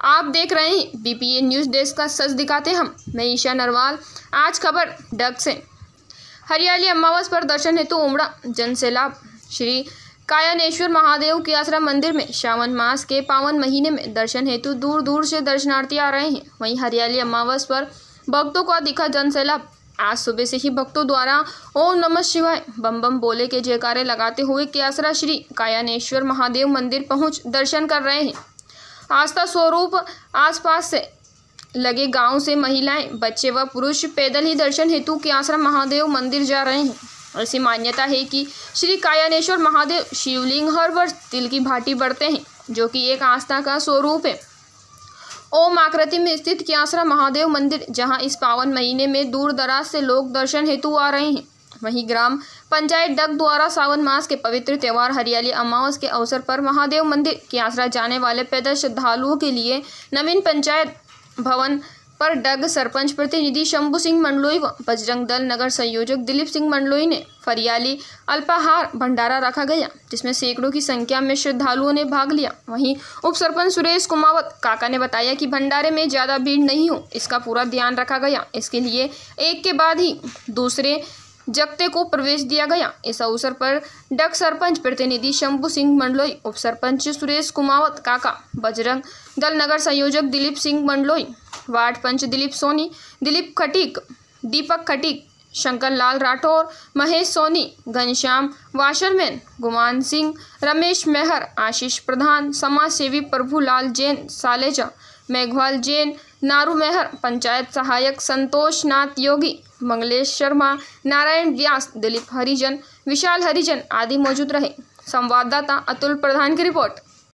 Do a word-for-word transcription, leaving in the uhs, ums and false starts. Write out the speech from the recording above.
आप देख रहे हैं बीपीए न्यूज़ डेस्क का सच दिखाते हम। मैं ईशा नरवाल। आज खबर डग से। हरियाली अमावस पर दर्शन हेतु उमड़ा जनसैलाब। श्री कायनेश्वर महादेव के आश्रम मंदिर में श्रावण मास के पावन महीने में दर्शन हेतु दूर दूर से दर्शनार्थी आ रहे हैं। वहीं हरियाली अमावस पर भक्तों का दिखा जनसैलाब। आज सुबह से ही भक्तों द्वारा ओम नमः शिवाय बम बम बोले के जयकारे लगाते हुए क्यासरा श्री कायनेश्वर महादेव मंदिर पहुंच दर्शन कर रहे हैं। आस्था स्वरूप आसपास से लगे गांव से महिलाएं, बच्चे व पुरुष पैदल ही दर्शन हेतु क्यासरा महादेव मंदिर जा रहे हैं। ऐसी मान्यता है कि श्री कायनेश्वर महादेव शिवलिंग हर वर्ष तिल की भांति बढ़ते हैं, जो कि एक आस्था का स्वरूप है। ओम आकृति में स्थित क्यासरा महादेव मंदिर, जहां इस पावन महीने में दूर दराज से लोग दर्शन हेतु आ रहे हैं। वहीं ग्राम पंचायत डग द्वारा सावन मास के पवित्र त्यौहार हरियाली अमावस के अवसर पर महादेव मंदिर क्यासरा जाने वाले पैदल श्रद्धालुओं के लिए नवीन पंचायत भवन पर डग सरपंच प्रतिनिधि शंभू सिंह मंडलोई व बजरंग दल नगर संयोजक दिलीप सिंह मंडलोई ने फरियाली अल्पाहार भंडारा रखा गया, जिसमें सैकड़ों की संख्या में श्रद्धालुओं ने भाग लिया। वहीं उप सरपंच सुरेश कुमावत काका ने बताया कि भंडारे में ज्यादा भीड़ नहीं हो, इसका पूरा ध्यान रखा गया। इसके लिए एक के बाद ही दूसरे जगते को प्रवेश दिया गया। इस अवसर पर डग सरपंच प्रतिनिधि शंभू सिंह मंडलोई, उप सरपंच सुरेश कुमावत काका, बजरंग दल नगर संयोजक दिलीप सिंह मंडलोई, वार्ड पंच दिलीप सोनी, दिलीप खटीक, दीपक खटीक, शंकर लाल राठौर, महेश सोनी, घनश्याम वाशरमैन, गुमान सिंह, रमेश मेहर, आशीष प्रधान, समाज सेवी प्रभुलाल जैन सालेजा, मेघवाल जैन, नारू मेहर, पंचायत सहायक संतोष नाथ योगी, मंगलेश शर्मा, नारायण व्यास, दिलीप हरिजन, विशाल हरिजन आदि मौजूद रहे। संवाददाता अतुल प्रधान की रिपोर्ट।